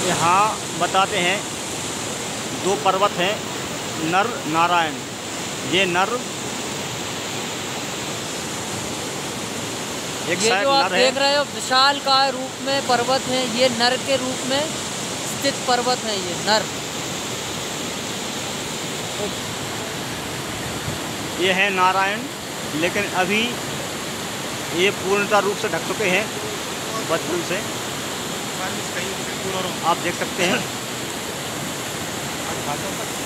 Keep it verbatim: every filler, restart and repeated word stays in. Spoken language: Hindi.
यहाँ बताते हैं दो पर्वत हैं, नर नारायण। ये नर, एक ये साइड जो आप नर है। देख रहे हो विशालकाय रूप में पर्वत हैं, ये नर के रूप में स्थित पर्वत हैं, ये नर। ये है नारायण, लेकिन अभी ये पूर्णतः रूप से ढक चुके हैं बचपन से, आप देख सकते हैं।